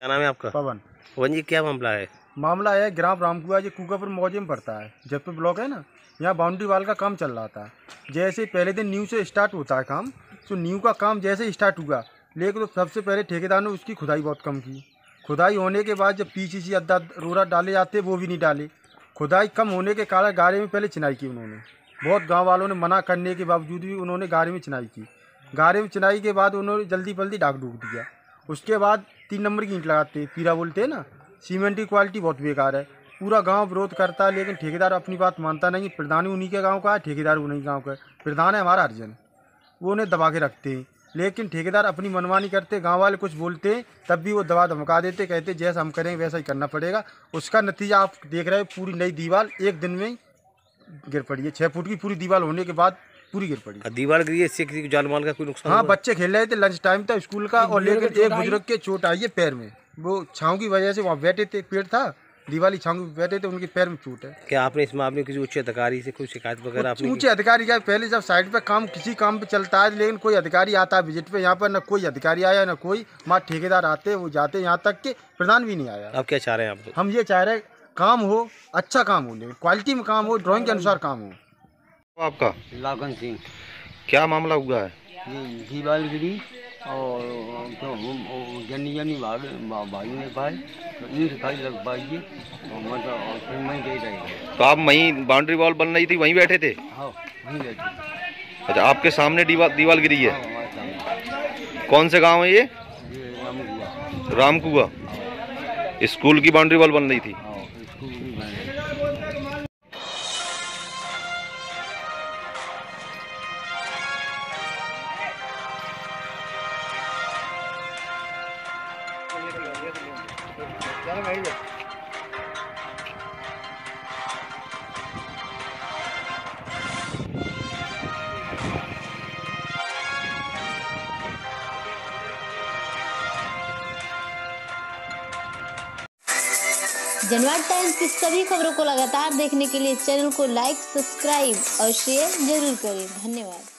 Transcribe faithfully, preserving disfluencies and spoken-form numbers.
क्या नाम है आपका? पवन। पवन जी, क्या मामला है? मामला है ग्राम रामकुआ, जो कुकापुर मौजे में पड़ता है, जयपुर ब्लॉक है ना। यहाँ बाउंड्री वाल का काम चल रहा था। जैसे पहले दिन न्यू से स्टार्ट होता है काम, तो न्यू का काम जैसे स्टार्ट हुआ, लेकिन तो सबसे पहले ठेकेदार ने उसकी खुदाई बहुत कम की। खुदाई होने के बाद जब पीसीसी अद्दा रोड़ा डाले जाते वो भी नहीं डाले। खुदाई कम होने के कारण गाड़ी में पहले चिनाई की उन्होंने। बहुत गाँव वालों ने मना करने के बावजूद भी उन्होंने गाड़ी में चिनाई की। गाड़ी में चिनाई के बाद उन्होंने जल्दी जल्दी डाक डूक दिया। उसके बाद तीन नंबर की ईंट लगाते, पीरा बोलते हैं ना। सीमेंट की क्वालिटी बहुत बेकार है। पूरा गांव विरोध करता है, लेकिन ठेकेदार अपनी बात मानता नहीं। प्रधान उन्हीं के गांव का है, ठेकेदार उन्हीं गांव का है। प्रधान है हमारा अर्जन, वो उन्हें दबा के रखते हैं, लेकिन ठेकेदार अपनी मनमानी करते। गांव वाले कुछ बोलते हैं तब भी वो दबा धमका देते, कहते जैसा हम करेंगे वैसा ही करना पड़ेगा। उसका नतीजा आप देख रहे हैं, पूरी नई दीवार एक दिन में गिर पड़ी है। छः फुट की पूरी दीवार होने के बाद पूरी गिर पड़ी। दीवार गिरी है, इससे किसी जान माल का कोई नुकसान? हाँ, बच्चे खेल रहे थे, लंच टाइम था स्कूल का, और लेकिन एक बुजुर्ग के चोट आई है पैर में। वो छाँव की वजह से वहाँ बैठे थे, पेड़ था, दिवाली छाँव में बैठे थे, उनके पैर में चोट है। क्या आपने इस मामले में किसी उच्च अधिकारी से कोई शिकायत वगैरह आपने? ऊंचे अधिकारी का पहले जब साइड पे काम किसी काम पे चलता है, लेकिन कोई अधिकारी आता है विजिट पे, यहाँ पर न कोई अधिकारी आया न कोई। माँ ठेकेदार आते वो जाते, यहाँ तक के प्रधान भी नहीं आया। आप क्या चाह रहे हैं? आप हम ये चाह रहे हैं काम हो, अच्छा काम हो, लेकिन क्वालिटी में काम हो, ड्राइंग के अनुसार काम हो। आपका? लाखन सिंह। क्या मामला हुआ है? ये दीवार गिरी और तो जनी जनी भाई ने पाई, तो ईंट खाई लग पाई है, और मतलब और फिर मैं गई रही। तो आप वहीं बाउंड्री वॉल बन रही थी, वहीं बैठे थे? हाँ, वहीं बैठे। अच्छा, आपके सामने दीवार दीवार गिरी है? हाँ, हमारे सामने। कौन से गांव है ये? ये रामकुआ। रामकुआ। स्कूल की बाउंड्री वॉल बन रही थी? हाँ, स्कूल भी बन रही। जनवाद टाइम्स की सभी खबरों को लगातार देखने के लिए चैनल को लाइक, सब्सक्राइब और शेयर जरूर करें। धन्यवाद।